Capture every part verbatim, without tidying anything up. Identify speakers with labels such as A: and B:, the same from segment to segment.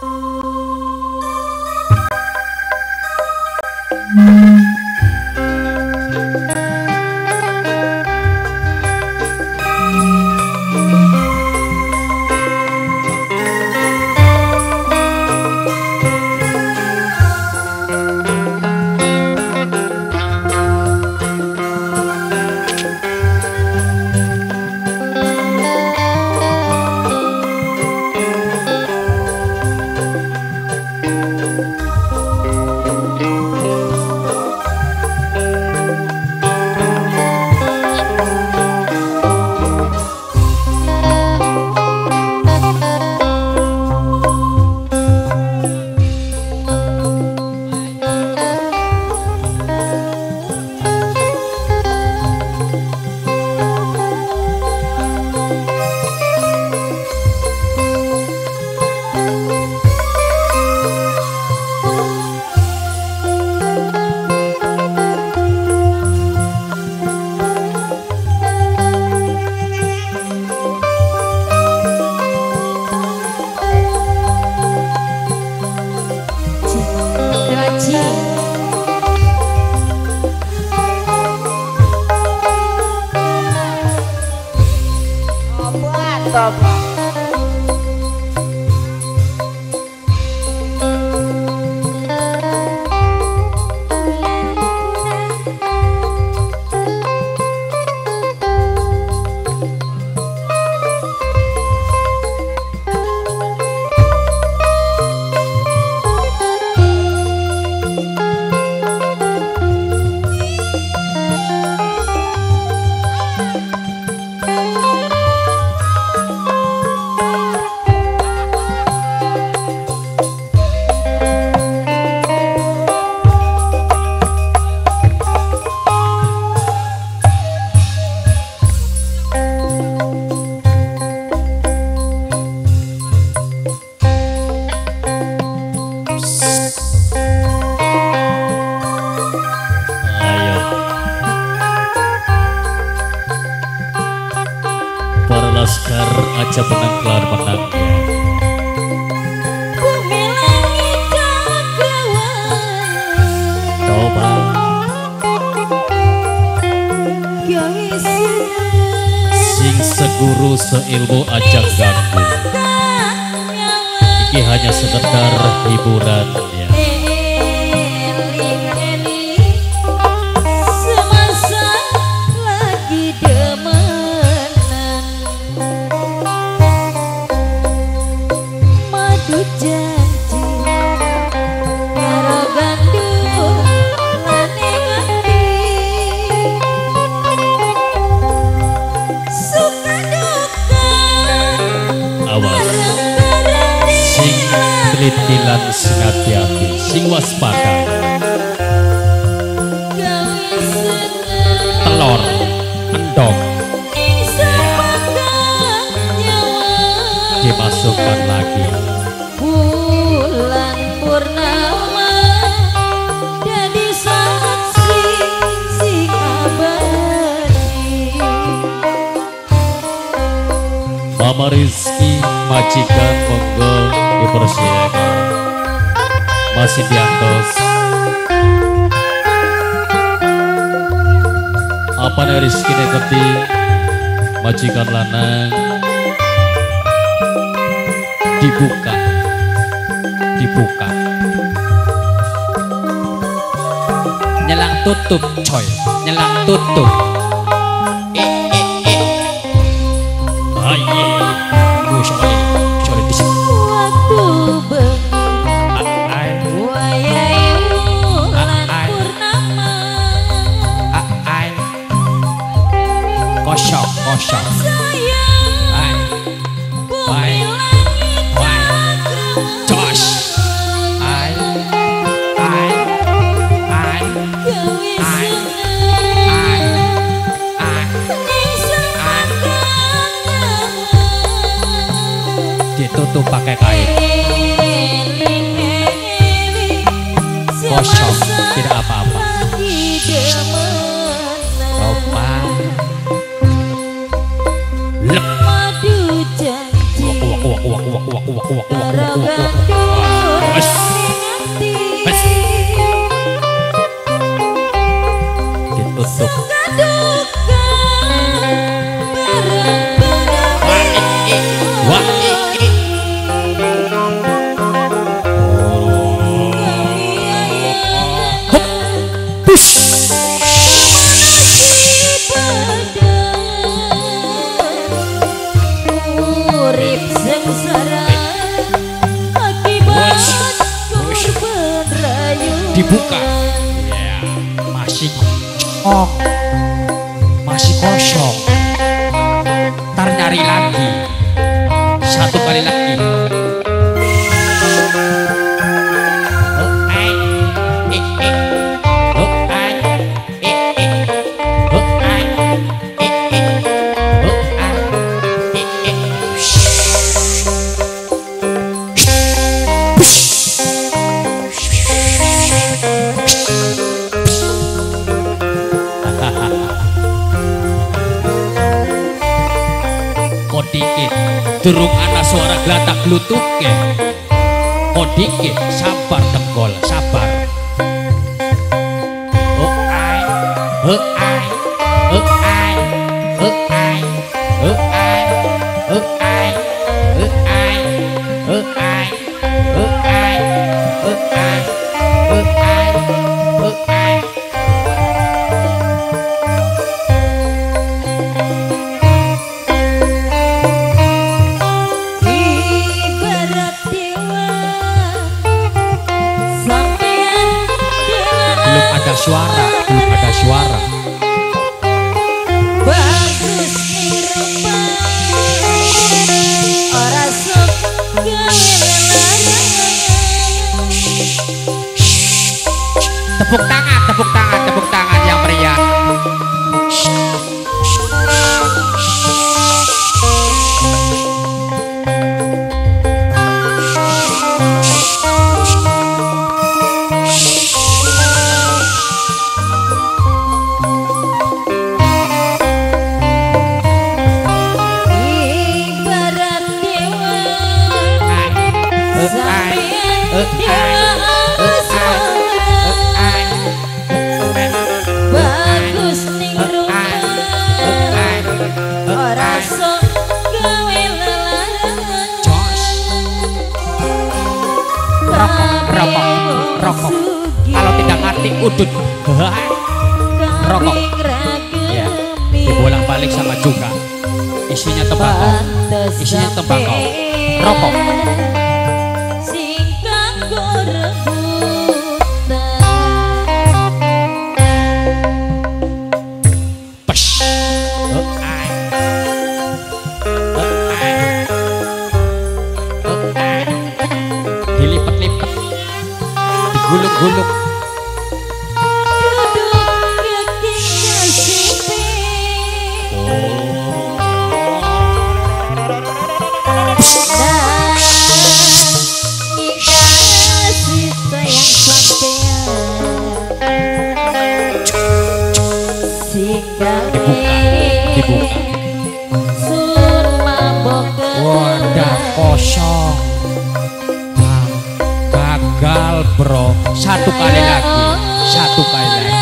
A: Laskar aja menang kelar menang ya. Coba sing seguru seilmu aja ganggu. Iki hanya sekedar hiburan ya. Telitilan sing hati-hati sing waspada telur endong dimasukkan lagi
B: bulan purnama jadi saksi sing abadi.
A: Mama Rizky majikan monggo dipersilakan. Masih diantos apa nih Rizky neketi majikan lanang dibuka dibuka nyelang tutup coy nyelang tutup eh eh eh aye gue sorry sorry di sini
B: Waktu bengi wayai bulan purnama
A: kosong kosong
B: sayang bumi langit cakrawala
A: Josh ai ai ai
B: gawe
A: ai
B: seneng
A: ai
B: ning semakang nyawa
A: ditutup pakai kain kosong tidak apa-apa. Coba lep
B: Madu janji
A: uak uak uak uak uak uak uak uak uak uak uak
B: karo
C: dibuka. Ya, masih oh, masih kosong. Ntar nyari lagi, satu kali lagi. Durung ana suara glatak glutuke. Kodike sabar Tenggol, sabar. Oh ai, oh ai, oh ai, oh ai, oh ai, oh ai, oh ai, oh ai, oh ai, oh ai, oh ai, oh ai. Suara, belum ada suara.
B: Bagus ning rupa ora sok gawe lelarangan.
C: Tepuk tangan, tepuk tangan, tepuk tangan yang meriah.
B: Bagus ning rupa ora sok gawe lelarangan.
C: Rokok, rokok, rokok. Kalau tidak mati udut. Rokok. Ya, dibolak balik sama juga. Isinya tembakau. Isinya tembakau. Rokok. Dilipat-lipat, digulung-gulung. Dibuka, wadah kosong. Nah, gagal bro, satu kali lagi, satu kali lagi.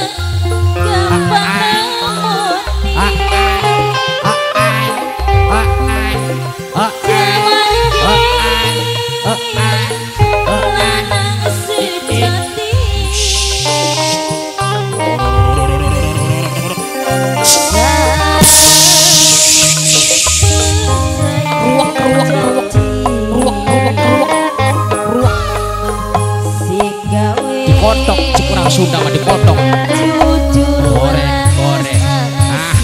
C: Dipotong, kurang Sunda mah dipotong. Goreng, goreng. Ah.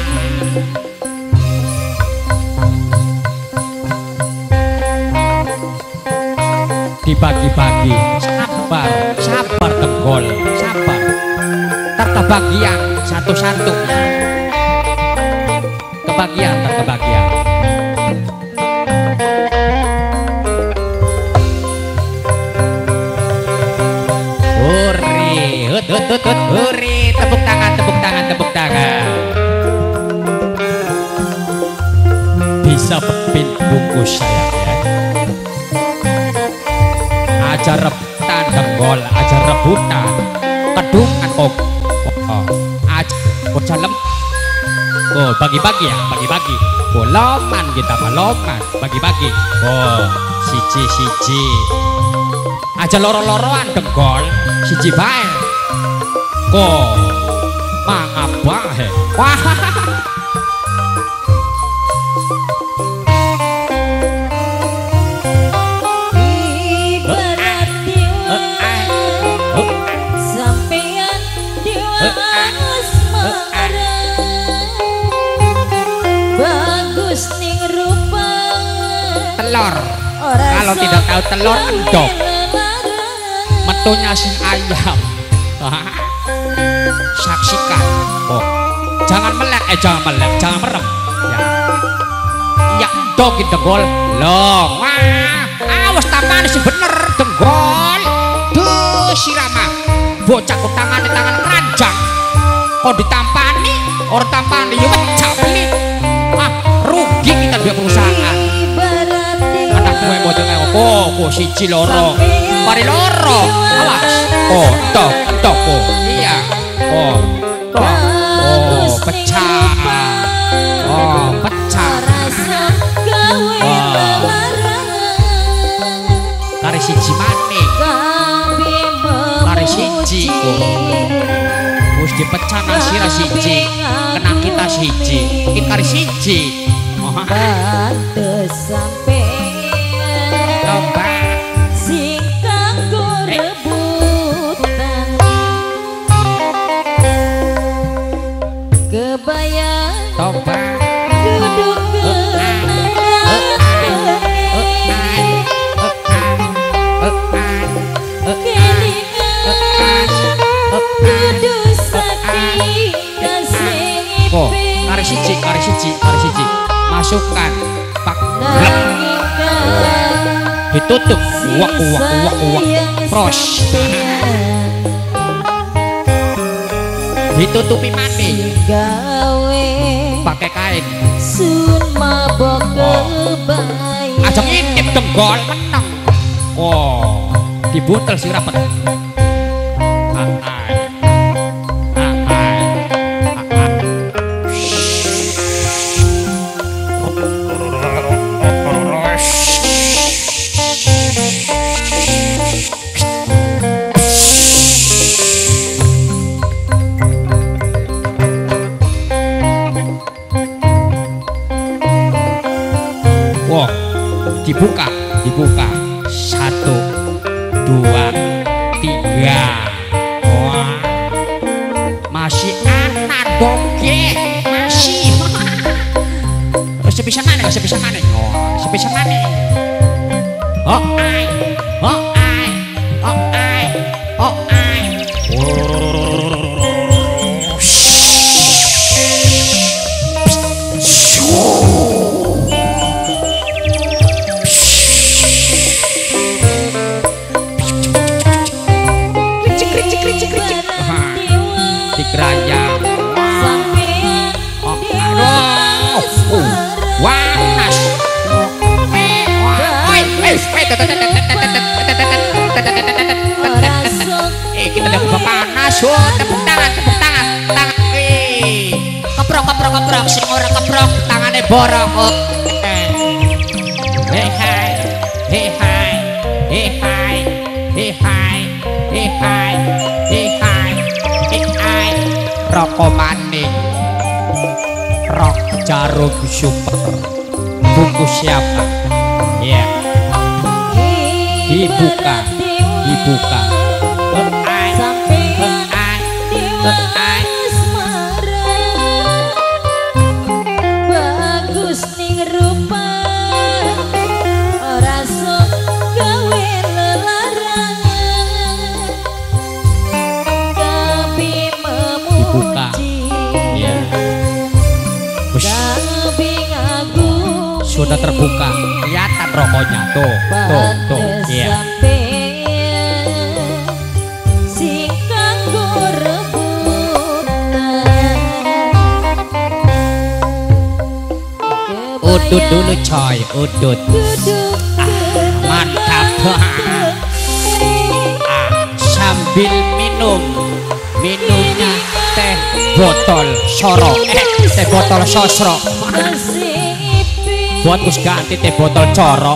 C: Dibagi-bagi, sabar, sabar Tenggol, sabar. Ntar kebagian satu-satu. Kebagian, ntar kebagian. Hut, hut, hut, hut, huri, tepuk tangan, tepuk tangan, tepuk tangan. Bisa pepin bungkus saya ya. Aja rebutan Tenggol, aja rebutan. Kedungan kok. Oh, aja bocah lem. Oh, bagi-bagi ya, bagi-bagi. Oh, loman kita mah loman, bagi-bagi. Oh, siji-siji. Aja loro-loroan Tenggol, siji bae. Kok maaf bae. Wah. Kalau tidak tahu telur endok, metunya si ayam. Saksikan. Oh, jangan melek, eh jangan melek, jangan merem. Ya, ya endok gitu gol. Loh, wah, awas tampane sih bener denggol. Duh, si Rama, bocah tangan tangan keranjang. Kok ditampani, orang tampani, ya wajah beli. Ah, rugi kita dua perusahaan. Anak gue mau dengar oh, oh siji loro, mari loro, awas. Oh, tok, tok, oh, iya, oh, tok, oh, pecah, oh, pecah. Oh, kari siji maning, kari siji, wis dipecah nasi siji, kena kita siji, kita kari siji.
B: Bantu sampai sing kanggo rebutan kebayang
C: Tobat
B: duduk
C: oh, kari siji, kari siji, kari siji. Masukkan pak ditutup uak uak uak uak pros ditutupi mani pakai kain
B: sun mabok kebayang
C: ajak intip denggol menang oh dibuntel si rapet dibuka, dibuka satu, dua, tiga, wah masih anak dongge, masih sebisa mana, sebisa mana, oh sebisa mana, oh ai, oh ai, oh ai, oh ai, dikerajang oh, aduh uh, wanas eh kita udah buka panas oh tepuk tangan tepuk tangan tangan eh keprok keprok keprok sing ora keprok tangannya borok oh hei hai hei hai hei hai hei hai hei hai hei hai rokok maning rok jarum super bungkus siapa ya yeah. Dibuka dibuka
B: sampai bagus ning rupa ora sok gawe lelarangan tapi
C: dibuka ya sudah terbuka kelihatan rokoknya tuh tuh tuh ya udut dulu coy udut ah, mantap ah, sambil minum minumnya teh botol sorok eh teh botol sosro buat us ganti teh botol corok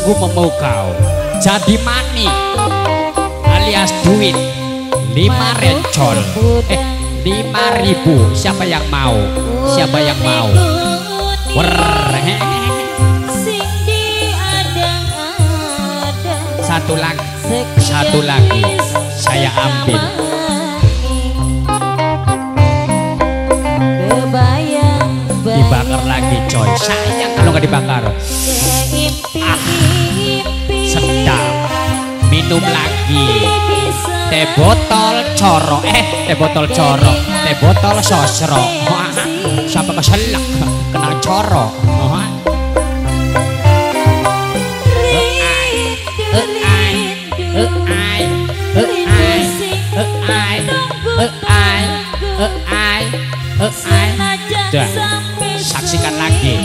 C: sungguh memukau. Jadi mani alias duit lima rencol, eh lima ribu. Siapa yang mau? Siapa yang mau? Wer, satu lagi, satu lagi saya ambil. Dibakar lagi coy, sayang kalau nggak dibakar. Ah, sedap. Minum lagi. Teh botol coro, eh teh botol coro, teh botol sosro. Wah, siapa keselak kena coro. Wah. Saksikan lagi.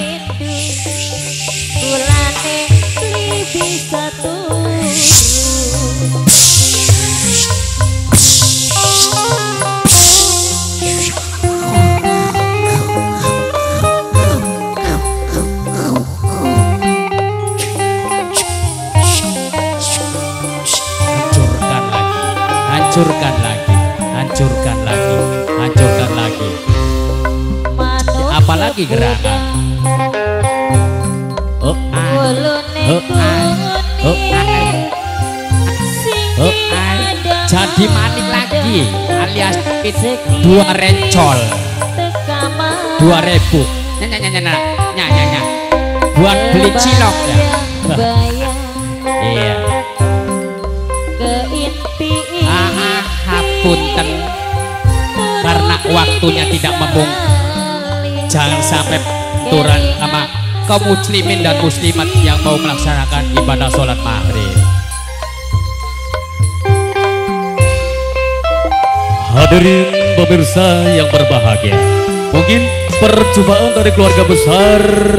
C: Hancurkan lagi, hancurkan lagi, hancurkan lagi. Apalagi gerakan. Oh, ai. Oh, ai. Oh, ai. Oh, ai. Jadi maning lagi alias dua rencol. Dua ribu. Nanya nanya nanya nanya nanya. Buat beli cilok ya. Iya. Ah, hapunten karena waktunya tidak memungkinkan. Jangan sampai aturan sama kaum muslimin dan muslimat yang mau melaksanakan ibadah sholat maghrib.
A: Hadirin pemirsa yang berbahagia, mungkin perjumpaan dari keluarga besar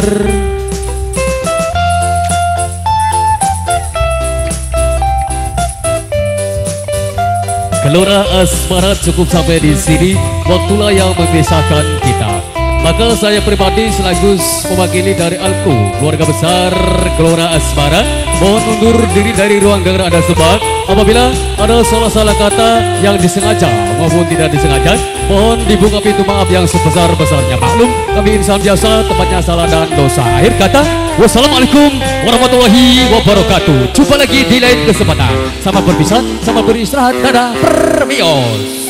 A: Gelora Asmara cukup sampai di sini. Waktulah yang memisahkan kita. Maka saya pribadi sekaligus mewakili dari Alku keluarga besar Gelora Asmara mohon undur diri dari ruang dengar Anda semua. Apabila ada salah-salah kata yang disengaja maupun tidak disengaja, mohon dibuka pintu maaf yang sebesar-besarnya. Maklum kami insan biasa, tempatnya salah dan dosa. Akhir kata, wassalamualaikum warahmatullahi wabarakatuh. Jumpa lagi di lain kesempatan. Sama berpisah, sama beristirahat. Dadah, permios.